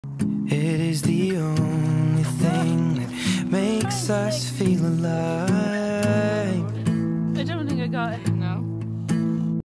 It is the only thing that makes us feel alive. I don't think I got it. No.